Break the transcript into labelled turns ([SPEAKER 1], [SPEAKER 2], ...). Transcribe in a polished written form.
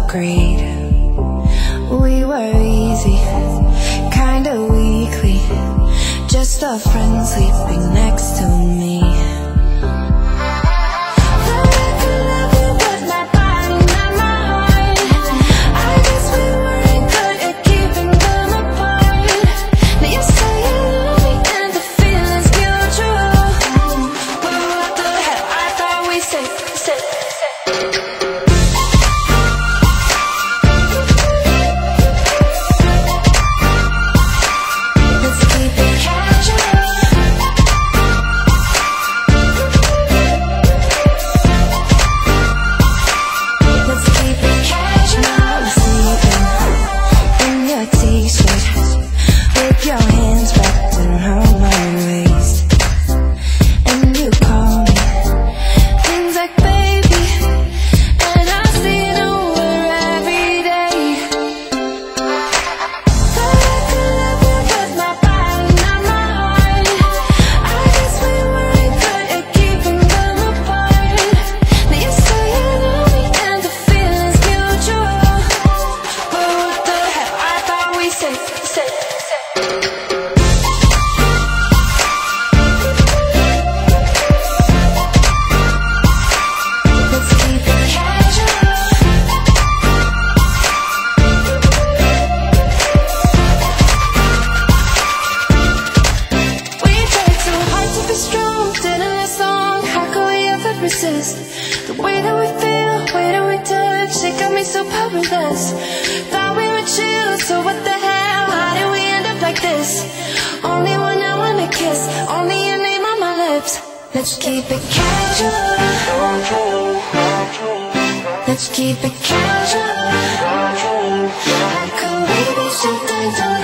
[SPEAKER 1] agreed. We were easy, kinda weakly, just a friend sleeping next to me. The way that we feel, way that we touch, it got me so powerless. Thought we were chill, so what the hell? How did we end up like this? Only one I wanna kiss, only your name on my lips. Let's keep it casual. Let's keep it casual. How could we be so